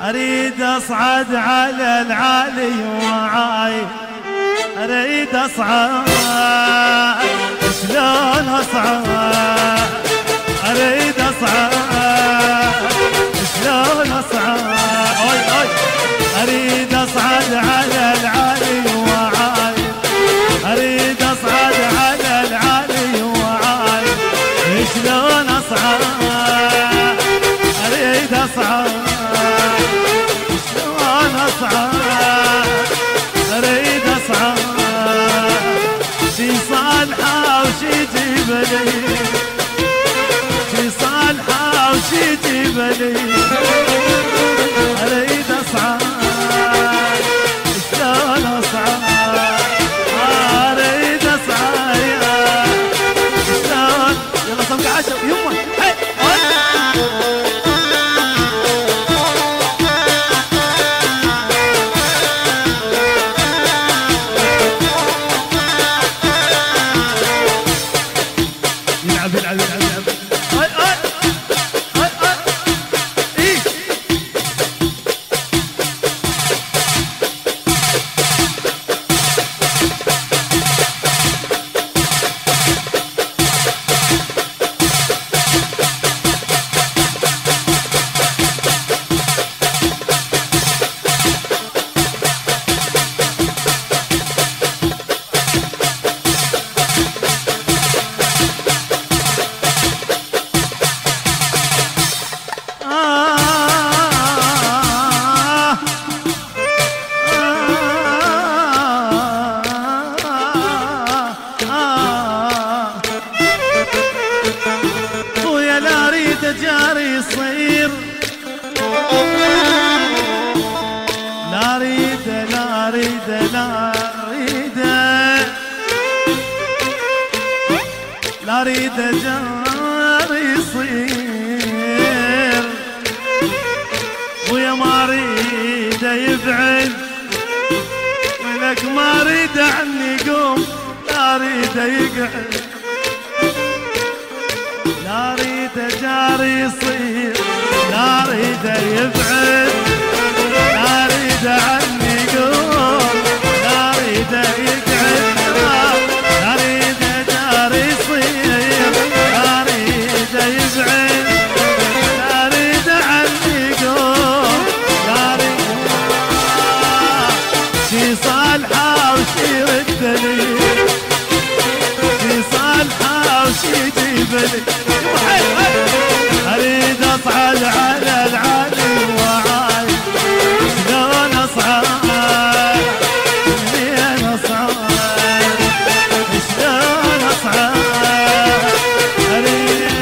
اريد اصعد على العالي وعاي، اريد اصعد شلون اصعد، اريد اصعد شلون اصعد، اوي اوي اريد اصعد على العالي وعاي، اريد اصعد على العالي وعاي، شلون اصعد اريد اصعد شلون اصعد اريد اصعد، شي صالحه وشي جبلي، شي صالحه وشي جبلي، اريد اصعد شلون اصعد، اريد اصعد شلون. يلا صمك عشب يمه يلعب يلعب يلعب يلعب اي اي اي اي اي خويا لا اريد جاري يصير، لا اريد لا اريد لا اريد لا اريد جاري يصير، خويا ما اريد يبعد ولك ما اريد عني يقوم، لا اريد يقعد، لا اريد جاري يصير، لا اريد يبعد، لا اريد عني يقوم، لا اريد يقعد، لا اريد جاري يصير، لا اريد يبعد، لا اريد عني يقوم، لا اريد شي صالحه وشي ردني، شي صالحه وشي جيبني، اريد اصعد على العالي وعاي، شلون اصعد منين اصعد شلون اصعد اريد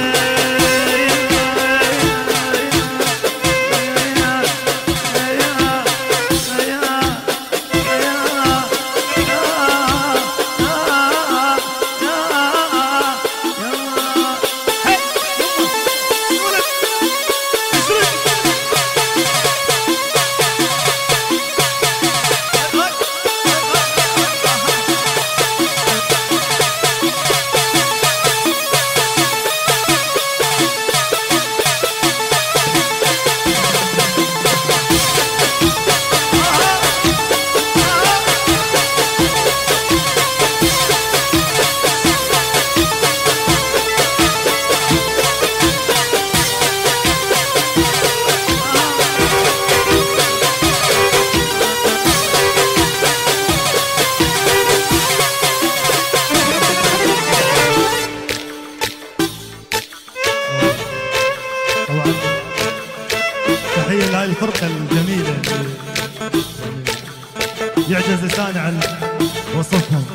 تحية لهاي الفرقة الجميلة، يعجز لساني عن وصفهم.